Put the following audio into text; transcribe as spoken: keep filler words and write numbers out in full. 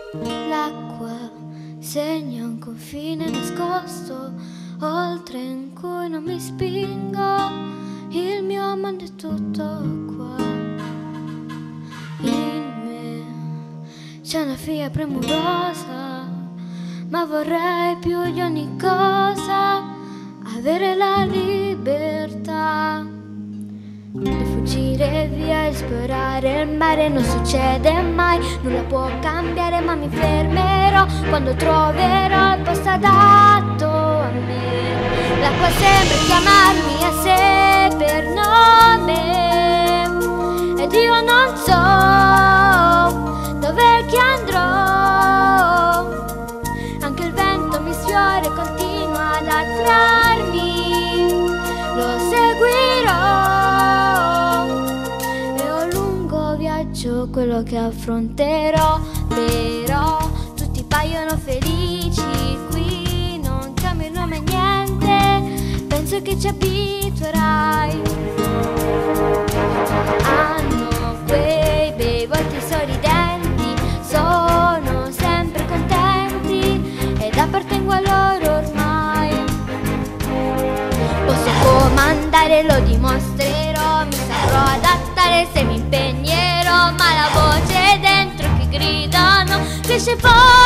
L'acqua segna un confine nascosto, oltre in cui non mi spingo. Il mio mondo è tutto qua. In me c'è una figlia premurosa, ma vorrei più di ogni cosa avere la libertà di fuggire via, esplorare il mare. Non succede mai, nulla può cambiare, ma mi fermerò quando troverò il posto adatto a me. L'acqua sembra chiamarmi a sé per nome ed io non so dov'è che andrò. Anche il vento mi sfiora e continua ad attrarmi, lo seguirò. Quello che affronterò, però tutti paiono felici qui, non cambia il nome niente, penso che ci abituerai. Hanno quei bei volti sorridenti, sono sempre contenti ed appartengo a loro ormai. Posso comandare, lo dimostrerò, mi saprò adattare se mi impegnerò, ma la voce dentro che gridano cresce fuori.